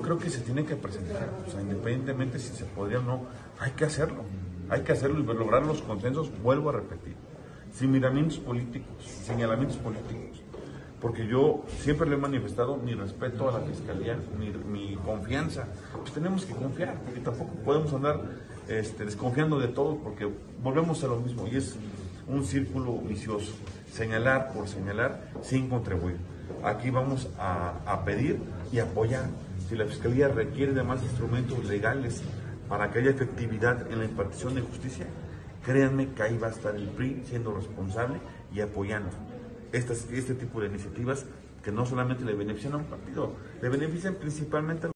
creo que se tiene que presentar, o sea, independientemente si se podría o no, hay que hacerlo y lograr los consensos, vuelvo a repetir, sin miramientos políticos, señalamientos políticos, porque yo siempre le he manifestado mi respeto a la Fiscalía, mi confianza. Pues tenemos que confiar, porque tampoco podemos andar desconfiando de todo, porque volvemos a lo mismo y es un círculo vicioso, señalar por señalar sin contribuir. Aquí vamos a pedir y apoyar. Si la Fiscalía requiere de más instrumentos legales para que haya efectividad en la impartición de justicia, créanme que ahí va a estar el PRI siendo responsable y apoyando este tipo de iniciativas que no solamente le benefician a un partido, le benefician principalmente a